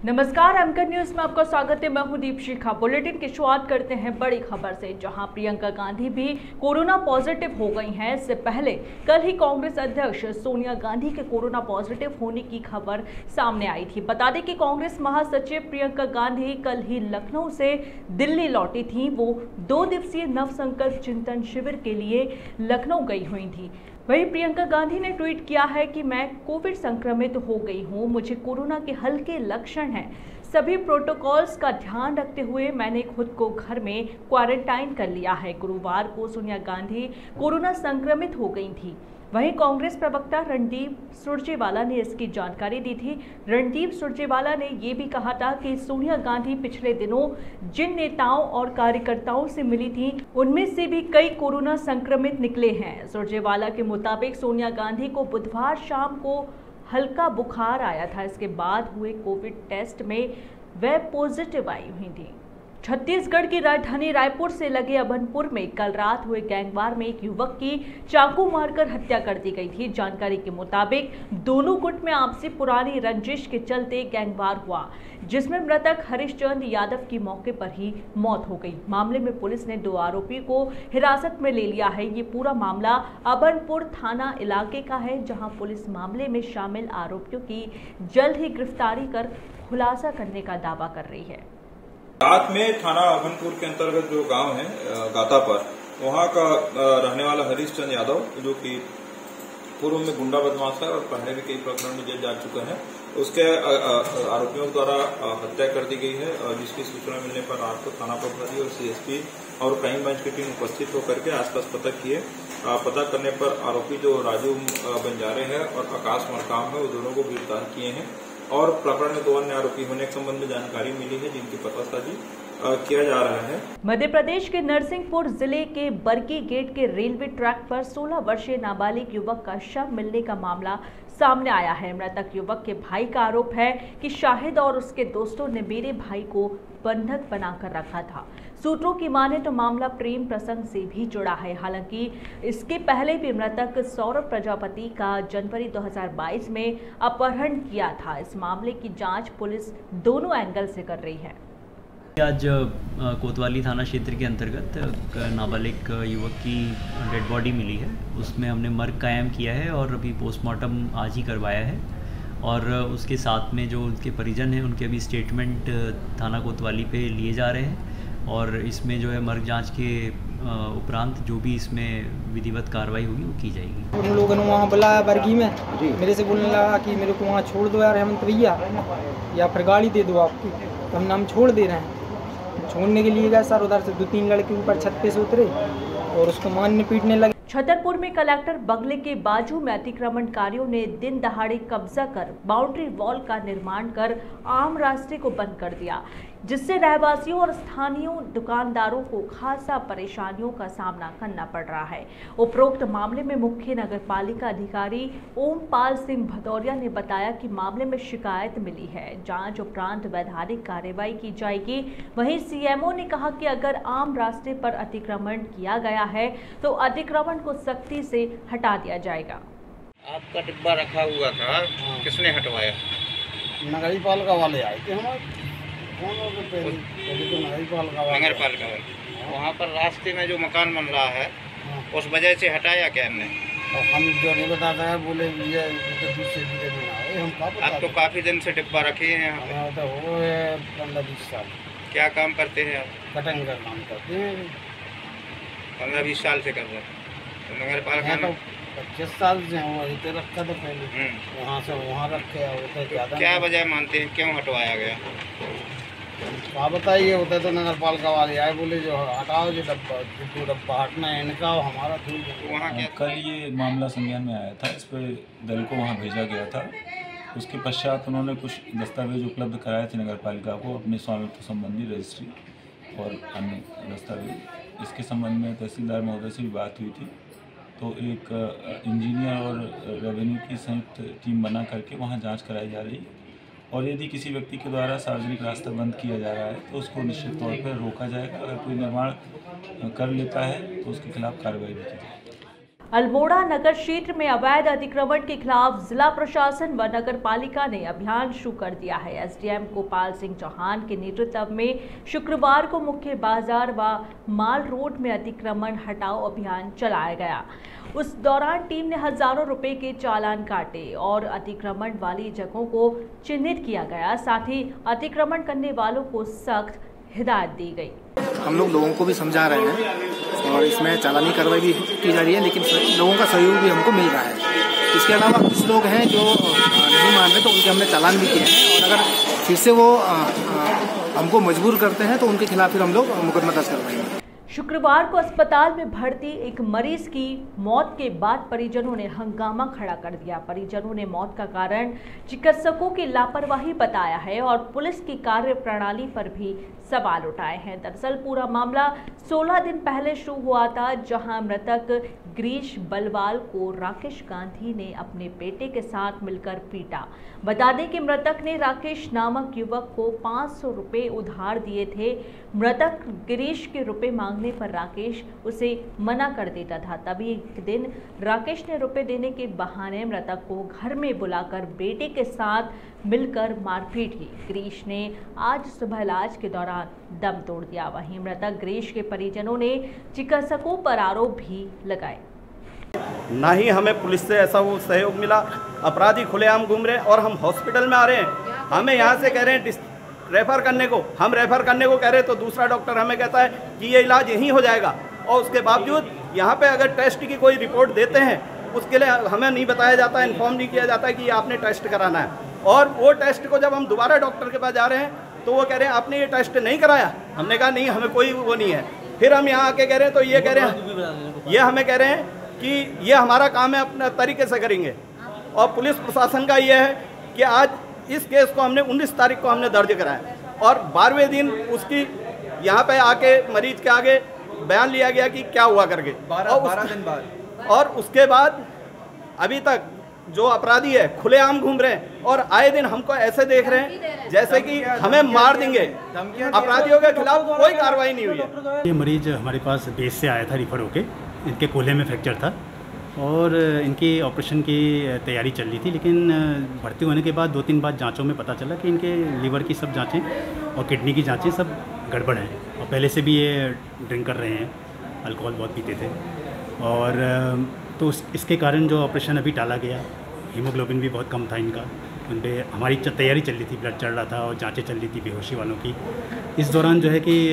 नमस्कार, एमकर न्यूज में आपका स्वागत है। मैं हूं दीपशिखा। बुलेटिन की शुरुआत करते हैं बड़ी खबर से, जहां प्रियंका गांधी भी कोरोना पॉजिटिव हो गई हैं। इससे पहले कल ही कांग्रेस अध्यक्ष सोनिया गांधी के कोरोना पॉजिटिव होने की खबर सामने आई थी। बता दें कि कांग्रेस महासचिव प्रियंका गांधी कल ही लखनऊ से दिल्ली लौटी थी। वो 2 दिवसीय नवसंकल्प चिंतन शिविर के लिए लखनऊ गई हुई थी। वहीं प्रियंका गांधी ने ट्वीट किया है कि मैं कोविड संक्रमित हो गई हूं, मुझे कोरोना के हल्के लक्षण हैं। सभी प्रोटोकॉल्स का ध्यान रखते हुए मैंने खुद को घर में क्वारंटाइन कर लिया है। गुरुवार को सोनिया गांधी कोरोना संक्रमित हो गई थी। वहीं कांग्रेस प्रवक्ता रणदीप सुरजेवाला ने इसकी जानकारी दी थी। रणदीप सुरजेवाला ने ये भी कहा था कि सोनिया गांधी पिछले दिनों जिन नेताओं और कार्यकर्ताओं से मिली थी, उनमें से भी कई कोरोना संक्रमित निकले हैं। सुरजेवाला के मुताबिक सोनिया गांधी को बुधवार शाम को हल्का बुखार आया था। इसके बाद हुए कोविड टेस्ट में वह पॉजिटिव आई हुई थी। छत्तीसगढ़ की राजधानी रायपुर से लगे अभनपुर में कल रात हुए गैंगवार में एक युवक की चाकू मारकर हत्या कर दी गई थी। जानकारी के मुताबिक दोनों गुट में आपसी पुरानी रंजिश के चलते गैंगवार हुआ, जिसमें मृतक हरिश्चंद्र यादव की मौके पर ही मौत हो गई। मामले में पुलिस ने 2 आरोपियों को हिरासत में ले लिया है। ये पूरा मामला अभनपुर थाना इलाके का है, जहां पुलिस मामले में शामिल आरोपियों की जल्द ही गिरफ्तारी कर खुलासा करने का दावा कर रही है। रात में थाना अभनपुर के अंतर्गत जो गांव है गाता पर, वहां का रहने वाला हरीशचंद यादव, जो कि पूर्व में गुंडा बदमाश है और पहले भी कई प्रकरण में जेल जा चुका है, उसके आरोपियों द्वारा हत्या कर दी गई है। जिसकी सूचना मिलने पर रात को थाना प्रभारी और सीएसपी और क्राइम ब्रांच की टीम उपस्थित होकर के आसपास पता किए। पता करने पर आरोपी जो राजू बंजारे है और आकाश मरकाम है, वो दोनों को गिरफ्तार किए हैं और प्रकरण में 2 अन्य आरोपी होने के संबंध में जानकारी मिली है, जिनकी पतासाजी किया जा रहा है। मध्य प्रदेश के नरसिंहपुर जिले के बरगी गेट के रेलवे ट्रैक पर 16 वर्षीय नाबालिग युवक का शव मिलने का मामला सामने आया है। मृतक युवक के भाई का आरोप है कि शाहिद और उसके दोस्तों ने मेरे भाई को बंधक बनाकर रखा था। सूत्रों की माने तो मामला प्रेम प्रसंग से भी जुड़ा है। हालांकि इसके पहले भी मृतक सौरभ प्रजापति का जनवरी 2022 में अपहरण किया था। इस मामले की जांच पुलिस दोनों एंगल से कर रही है। आज कोतवाली थाना क्षेत्र के अंतर्गत नाबालिग युवक की डेड बॉडी मिली है। उसमें हमने मर्ग कायम किया है और अभी पोस्टमार्टम आज ही करवाया है। और उसके साथ में जो उनके परिजन हैं, उनके अभी स्टेटमेंट थाना कोतवाली पे लिए जा रहे हैं। और इसमें जो है मर्ग जांच के उपरांत जो भी इसमें विधिवत कार्रवाई होगी वो की जाएगी। उन लोगों ने वहाँ बुलाया बरगी में, मेरे से बोलने लगा कि मेरे को वहाँ छोड़ दो यार हेमंत भैया, या फिर गाड़ी दे दो आपकी। तो हम छोड़ दे रहे हैं। छोड़ने के लिए गए सर, उधर से 2-3 लड़के ऊपर छत पे से उतरे और उसको मारने पीटने लगे। छतरपुर में कलेक्टर बंगले के बाजू में अतिक्रमणकारियों ने दिन दहाड़े कब्जा कर बाउंड्री वॉल का निर्माण कर आम रास्ते को बंद कर दिया, जिससे रहवासियों और स्थानीय दुकानदारों को खासा परेशानियों का सामना करना पड़ रहा है। उपरोक्त मामले में मुख्य नगरपालिका अधिकारी ओमपाल सिंह भदौरिया ने बताया कि मामले में शिकायत मिली है, जांच उपरांत वैधानिक कार्रवाई की जाएगी। वहीं सीएमओ ने कहा कि अगर आम रास्ते पर अतिक्रमण किया गया है तो अतिक्रमण को सख्ती से हटा दिया जाएगा। आपका डिब्बा रखा हुआ था, किसने हटवाया? नगरपालिका वाले आए थे हमारे। नगर पालिका वाले। वहाँ पर रास्ते में जो मकान बन रहा है, उस वजह से हटाया क्या हमने? हम जो नहीं बताता है, बोले आप तो काफी दिन से डिब्बा रखे हैं यहाँ पे। तो हो गए 15-20 साल। क्या काम करते हैं आप? कटिंग का काम करते हैं। 15-20 साल से कर रहे हैं। तो नगर पालिका तो 25 साल से वही रखा था पहले, वहाँ से वहाँ रखे होते ज़्यादा। क्या वजह मानते हैं क्यों हटवाया गया? क्या बताइए, होता तो नगर पालिका वाले आए, बोले जो हटाओ जो डब्बा हटना है इनका, हमारा ठीक। वहाँ क्या कल ये मामला संज्ञान में आया था, इस पर दल को वहाँ भेजा गया था। उसके पश्चात उन्होंने कुछ दस्तावेज उपलब्ध कराए थे नगर पालिका को, अपने स्वामित्व संबंधी रजिस्ट्री और अन्य दस्तावेज। इसके संबंध में तहसीलदार महोदय से भी बात हुई थी, तो एक इंजीनियर और रेवेन्यू की संयुक्त टीम बना करके वहाँ जांच कराई जा रही है। और यदि किसी व्यक्ति के द्वारा सार्वजनिक रास्ता बंद किया जा रहा है तो उसको निश्चित तौर पर रोका जाएगा। अगर कोई निर्माण कर लेता है तो उसके खिलाफ कार्रवाई की जाएगी। अल्मोड़ा नगर क्षेत्र में अवैध अतिक्रमण के खिलाफ जिला प्रशासन व नगर पालिका ने अभियान शुरू कर दिया है। एसडीएम गोपाल सिंह चौहान के नेतृत्व में शुक्रवार को मुख्य बाजार व माल रोड में अतिक्रमण हटाओ अभियान चलाया गया। उस दौरान टीम ने हजारों रुपए के चालान काटे और अतिक्रमण वाली जगहों को चिन्हित किया गया। साथ ही अतिक्रमण करने वालों को सख्त हिदायत दी गई। हम लोगों को भी समझा रहे हैं और इसमें चालानी कार्रवाई भी की जा रही है, लेकिन लोगों का सहयोग भी हमको मिल रहा है। इसके अलावा कुछ लोग हैं जो नहीं मान रहे, तो उनके हमने चालान भी किए हैं और अगर फिर से वो हमको मजबूर करते हैं तो उनके खिलाफ फिर हम लोग मुकदमा दर्ज करवाएंगे। शुक्रवार को अस्पताल में भर्ती एक मरीज की मौत के बाद परिजनों ने हंगामा खड़ा कर दिया। परिजनों ने मौत का कारण चिकित्सकों की लापरवाही बताया है और पुलिस की कार्यप्रणाली पर भी सवाल उठाए हैं। दरअसल पूरा मामला 16 दिन पहले शुरू हुआ था, जहां मृतक गिरीश बलवाल को राकेश गांधी ने अपने बेटे के साथ मिलकर पीटा। बता दें कि मृतक ने राकेश नामक युवक को 500 रुपए उधार दिए थे। मृतक गिरीश के रुपए मांगने पर राकेश उसे मना कर देता था। तभी एक दिन राकेश ने रुपए देने के बहाने मृतक को घर में बुलाकर बेटे के साथ मिलकर मारपीट की। गिरीश ने आज सुबह इलाज के दौरान दम तोड़ दिया। वहीं मृतक गिरीश के परिजनों ने चिकित्सकों पर आरोप भी लगाए। ना ही हमें पुलिस से ऐसा वो सहयोग मिला। अपराधी खुलेआम घूम रहे हैं और हम हॉस्पिटल में आ रहे हैं। हमें यहाँ से कह रहे हैं रेफर करने को, हम रेफर करने को कह रहे हैं तो दूसरा डॉक्टर हमें कहता है कि ये इलाज यहीं हो जाएगा। और उसके बावजूद यहाँ पे अगर टेस्ट की कोई रिपोर्ट देते हैं उसके लिए हमें नहीं बताया जाता, इन्फॉर्म नहीं किया जाता है कि आपने टेस्ट कराना है। और वो टेस्ट को जब हम दोबारा डॉक्टर के पास जा रहे हैं तो वो कह रहे हैं आपने ये टेस्ट नहीं कराया। हमने कहा नहीं, हमें कोई वो नहीं है। फिर हम यहाँ आके कह रहे हैं तो ये कह रहे हैं, ये हमें कह रहे हैं कि ये हमारा काम है, अपने तरीके से करेंगे। और पुलिस प्रशासन का ये है कि आज इस केस को हमने 19 तारीख को हमने दर्ज कराया और 12वें दिन उसकी यहाँ पे आके मरीज के आगे बयान लिया गया कि क्या हुआ करके 12 दिन बाद। और उसके बाद अभी तक जो अपराधी है खुलेआम घूम रहे हैं और आए दिन हमको ऐसे देख रहे हैं जैसे कि हमें मार देंगे। अपराधियों के खिलाफ कोई कार्रवाई नहीं हुई है। ये मरीज हमारे पास बेस से आया था रिफर होके, इनके कोल्हे में फ्रैक्चर था और इनकी ऑपरेशन की तैयारी चल रही थी। लेकिन भर्ती होने के बाद 2-3 बार जांचों में पता चला कि इनके लीवर की सब जांचें और किडनी की जांचें सब गड़बड़ हैं और पहले से भी ये ड्रिंक कर रहे हैं, अल्कोहल बहुत पीते थे। और तो इसके कारण जो ऑपरेशन अभी टाला गया, हीमोग्लोबिन भी बहुत कम था इनका, उन पर हमारी तैयारी चल रही थी, ब्लड चढ़ रहा था और जाँचें चल रही थी बेहोशी वालों की। इस दौरान जो है कि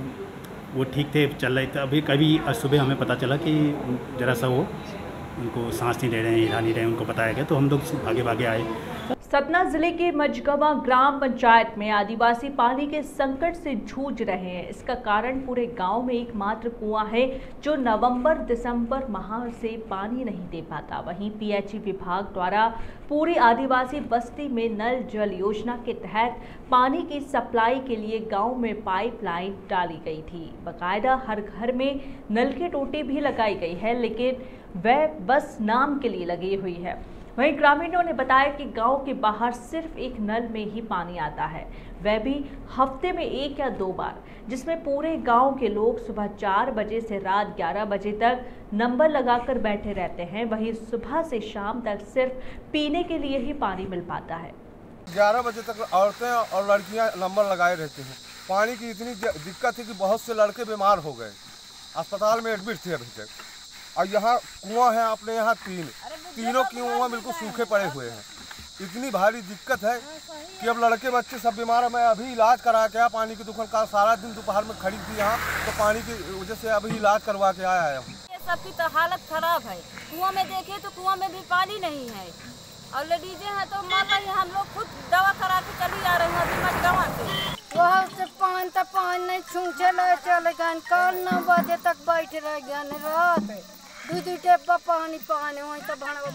वो ठीक थे, चल रहे थे। अभी कभी आज सुबह हमें पता चला कि ज़रा सा वो उनको सांस नहीं ले रहे हैं, हिला नहीं रहे हैं, उनको बताया गया तो हम लोग भागे भागे आए। सतना जिले के मझगवा ग्राम पंचायत में आदिवासी पानी के संकट से जूझ रहे हैं। इसका कारण पूरे गांव में एकमात्र कुआं है जो नवंबर-दिसंबर माह से पानी नहीं दे पाता। वहीं पीएचई विभाग द्वारा पूरी आदिवासी बस्ती में नल जल योजना के तहत पानी की सप्लाई के लिए गांव में पाइपलाइन डाली गई थी। बाकायदा हर घर में नल की टोटी भी लगाई गई है, लेकिन वह बस नाम के लिए लगी हुई है। वहीं ग्रामीणों ने बताया कि गांव के बाहर सिर्फ एक नल में ही पानी आता है, वह भी हफ्ते में 1 या 2 बार, जिसमें पूरे गांव के लोग सुबह 4 बजे से रात 11 बजे तक नंबर लगाकर बैठे रहते हैं। वहीं सुबह से शाम तक सिर्फ पीने के लिए ही पानी मिल पाता है। 11 बजे तक औरतें और लड़कियां नंबर लगाए रहती हैं। पानी की इतनी दिक्कत है कि बहुत से लड़के बीमार हो गए, अस्पताल में एडमिट थे अभी तक। और यहाँ कुआं है अपने यहाँ तीनों कुआं बिल्कुल सूखे पड़े हुए हैं। इतनी भारी दिक्कत है कि अब लड़के बच्चे सब बीमार है। मैं अभी इलाज करा के आया, पानी की दुकान का सारा दिन दोपहर में खड़ी थी यहाँ, तो पानी की वजह से अभी इलाज करवा के आया हूँ। सबकी तो हालत खराब है। कुआं में देखे तो कुआं में भी पानी नहीं है और लेडीजें हैं तो मान ली हम लोग खुद दवा करा के चली आ रहे हैं अभी मझगवा से। वहाँ से पानी नहीं छूचे चले गए, कल 9 बजे तक बैठे रह गए, रात 2 टेपा पानी वहीं तो भणवा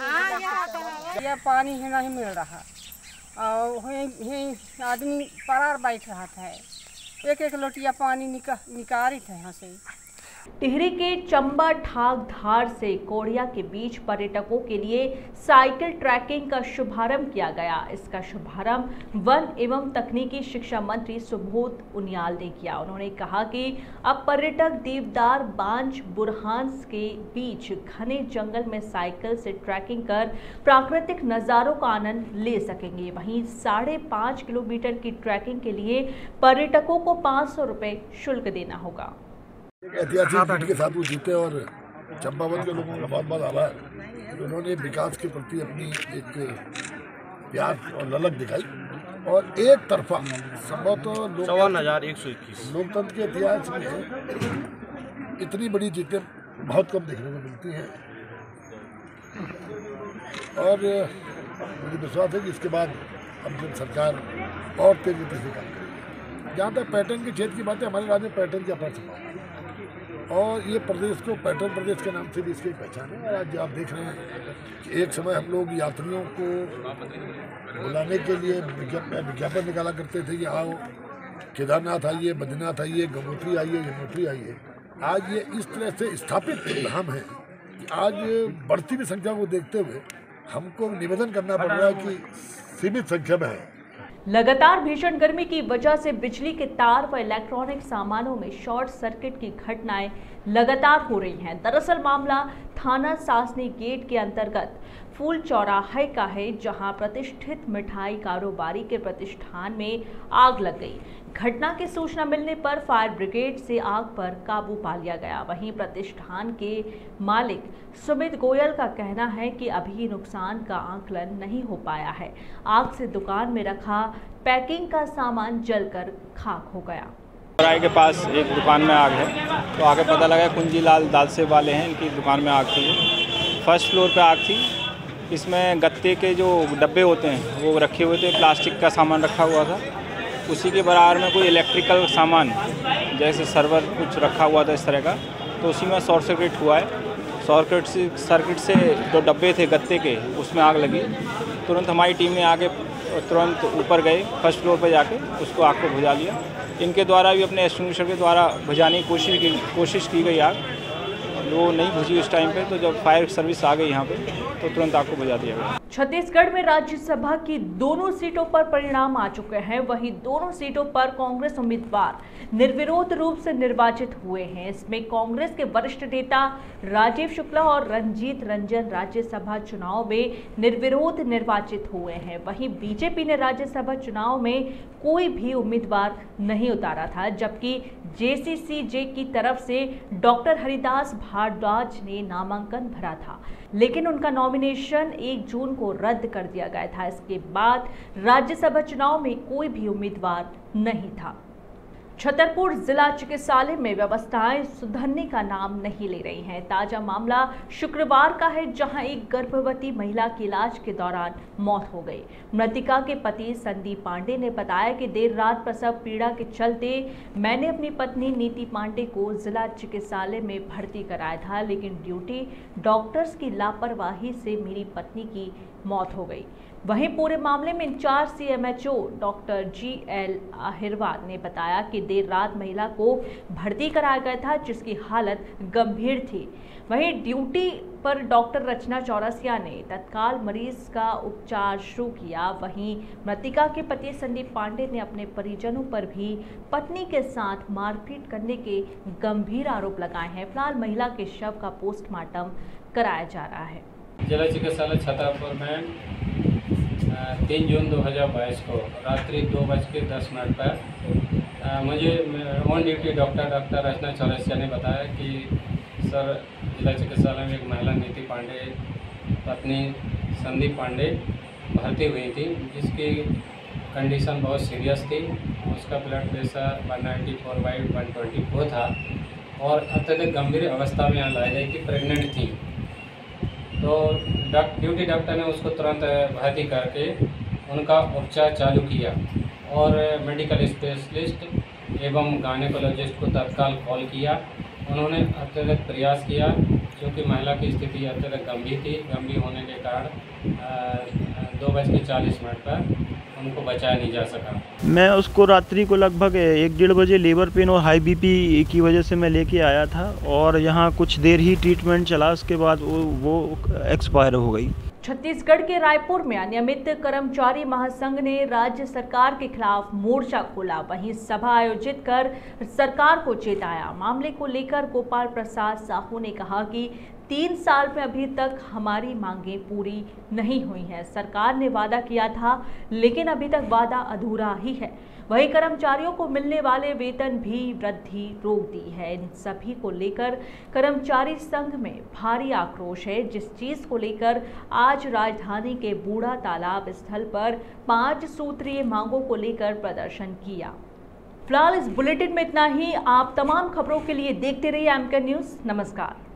मरा। यह पानी ही नहीं मिल रहा और वहीं आदमी परार बैठ रहा था। एक लोटिया पानी निकाली थे यहाँ से। टिहरी के चंबा ठाक धार से कोड़िया के बीच पर्यटकों के लिए साइकिल ट्रैकिंग का शुभारंभ किया गया। इसका शुभारंभ वन एवं तकनीकी शिक्षा मंत्री सुबोध उनियाल ने किया। उन्होंने कहा कि अब पर्यटक देवदार बांज बुरहांस के बीच घने जंगल में साइकिल से ट्रैकिंग कर प्राकृतिक नज़ारों का आनंद ले सकेंगे। वहीं 5.5 किलोमीटर की ट्रैकिंग के लिए पर्यटकों को 500 रुपये शुल्क देना होगा। ऐतिहासिक जीत के साथ वो जीते और चंपावत के लोगों का बहुत बहुत आभार कि उन्होंने विकास के प्रति अपनी एक प्यार और ललक दिखाई और एक तरफा संभवतः 54,121 लोकतंत्र के इतिहास में इतनी बड़ी जीतें बहुत कम देखने को मिलती हैं और मुझे विश्वास है कि इसके बाद अब जब सरकार और तेजी से काम करेगी। जहाँ तक पर्यटन के क्षेत्र की बात है, हमारे राज्य में पर्यटन की अपार संभावना और ये प्रदेश को पर्यटन प्रदेश के नाम से भी इसकी पहचान है। और आज आप देख रहे हैं कि एक समय हम लोग यात्रियों को बुलाने के लिए विज्ञापन निकाला करते थे कि आओ केदारनाथ आइए, बद्रीनाथ आइए, गंगोत्री आइए, यमुनोत्री आइए। आज ये इस तरह से स्थापित धाम है कि आज बढ़ती हुई संख्या को देखते हुए हमको निवेदन करना पड़ रहा है कि सीमित संख्या में है। लगातार भीषण गर्मी की वजह से बिजली के तार व इलेक्ट्रॉनिक सामानों में शॉर्ट सर्किट की घटनाएं लगातार हो रही हैं। दरअसल मामला थाना सासनी गेट के अंतर्गत फूल चौराहे का है, जहां प्रतिष्ठित मिठाई कारोबारी के प्रतिष्ठान में आग लग गई। घटना की सूचना मिलने पर फायर ब्रिगेड से आग पर काबू पा लिया गया। वहीं प्रतिष्ठान के मालिक सुमित गोयल का कहना है कि अभी नुकसान का आकलन नहीं हो पाया है। आग से दुकान में रखा पैकिंग का सामान जलकर खाक हो गया। चौराहे के पास एक दुकान में आग है, तो आगे पता लगा कुंजीलाल दालसे वाले हैं, इनकी दुकान में आग थी। फर्स्ट फ्लोर पे आग थी। इसमें गत्ते के जो डब्बे होते हैं वो रखे हुए थे, प्लास्टिक का सामान रखा हुआ था। उसी के बराबर में कोई इलेक्ट्रिकल सामान जैसे सर्वर कुछ रखा हुआ था इस तरह का, तो उसी में शॉर्ट सर्किट हुआ है। सर्किट से जो डब्बे थे गत्ते के, उसमें आग लगी। तुरंत हमारी टीम ने आगे तुरंत ऊपर गए, फर्स्ट फ्लोर पर जाके उसको आग को बुझा लिया। इनके द्वारा भी अपने एक्सटिंग्विशर के द्वारा बुझाने की कोशिश की गई आग, वो नहीं बुझी उस टाइम पे। तो जब फायर सर्विस आ गई यहाँ पे तो तुरंत आग को बुझा दिया गया। छत्तीसगढ़ में राज्यसभा की दोनों सीटों पर परिणाम आ चुके हैं। वहीं दोनों सीटों पर कांग्रेस उम्मीदवार निर्विरोध रूप से निर्वाचित हुए हैं। इसमें कांग्रेस के वरिष्ठ नेता राजीव शुक्ला और रंजीत रंजन राज्यसभा चुनाव में निर्विरोध निर्वाचित हुए हैं। वहीं बीजेपी ने राज्यसभा चुनाव में कोई भी उम्मीदवार नहीं उतारा था, जबकि जेसीसीजे की तरफ से डॉक्टर हरिदास भारद्वाज ने नामांकन भरा था, लेकिन उनका नॉमिनेशन 1 जून को रद्द कर दिया गया था। इसके बाद राज्यसभा चुनाव में कोई भी उम्मीदवार नहीं था। छतरपुर जिला चिकित्सालय में व्यवस्थाएं सुधरने का नाम नहीं ले रही हैं। ताजा मामला शुक्रवार का है, जहां एक गर्भवती महिला की इलाज के दौरान मौत हो गई। मृतिका के पति संदीप पांडे ने बताया कि देर रात प्रसव पीड़ा के चलते मैंने अपनी पत्नी नीति पांडे को जिला चिकित्सालय में भर्ती कराया था, लेकिन ड्यूटी डॉक्टर्स की लापरवाही से मेरी पत्नी की मौत हो गई। वहीं पूरे मामले में incharge CMHO doctor GL Ahirwar ने बताया कि देर रात महिला को भर्ती कराया गया था, जिसकी हालत गंभीर थी। वहीं ड्यूटी पर डॉक्टर रचना चौरसिया ने तत्काल मरीज का उपचार शुरू किया। वहीं मृतिका के पति संदीप पांडे ने अपने परिजनों पर भी पत्नी के साथ मारपीट करने के गंभीर आरोप लगाए हैं। फिलहाल महिला के शव का पोस्टमार्टम कराया जा रहा है। जिला चिकित्सालय छतरपुर में 3 जून 2022 को रात्रि 2:10 पर मुझे on duty doctor Rachna Chaurasia ने बताया कि सर जिला चिकित्सालय में एक महिला नीति पांडे पत्नी संदीप पांडे भर्ती हुई थी, जिसकी कंडीशन बहुत सीरियस थी। उसका ब्लड प्रेशर 194/124 था और अत्यधिक गंभीर अवस्था में यहाँ लाई गई कि प्रेग्नेंट थी। तो ड्यूटी डॉक्टर ने उसको तुरंत भर्ती करके उनका उपचार चालू किया और मेडिकल स्पेशलिस्ट एवं गायनेकोलॉजिस्ट को तत्काल कॉल किया। उन्होंने अत्यधिक प्रयास किया, क्योंकि महिला की स्थिति अत्यधिक गंभीर थी। गंभीर होने के कारण 2:40 पर उनको बचाया नहीं जा सका। मैं उसको रात्रि को लगभग 1-1:30 बजे लेबर पेन और हाई बीपी की वजह से मैं लेके आया था और यहाँ कुछ देर ही ट्रीटमेंट चला, उसके बाद वो एक्सपायर हो गई। छत्तीसगढ़ के रायपुर में अनियमित कर्मचारी महासंघ ने राज्य सरकार के खिलाफ मोर्चा खोला, वहीं सभा आयोजित कर सरकार को चेताया। मामले को लेकर गोपाल प्रसाद साहू ने कहा कि 3 साल में अभी तक हमारी मांगें पूरी नहीं हुई हैं। सरकार ने वादा किया था लेकिन अभी तक वादा अधूरा ही है। वहीं कर्मचारियों को मिलने वाले वेतन भी वृद्धि रोक दी है। इन सभी को लेकर कर्मचारी संघ में भारी आक्रोश है, जिस चीज को लेकर आज राजधानी के बूढ़ा तालाब स्थल पर 5 सूत्रीय मांगों को लेकर प्रदर्शन किया। फिलहाल इस बुलेटिन में इतना ही। आप तमाम खबरों के लिए देखते रहिए एमके न्यूज़। नमस्कार।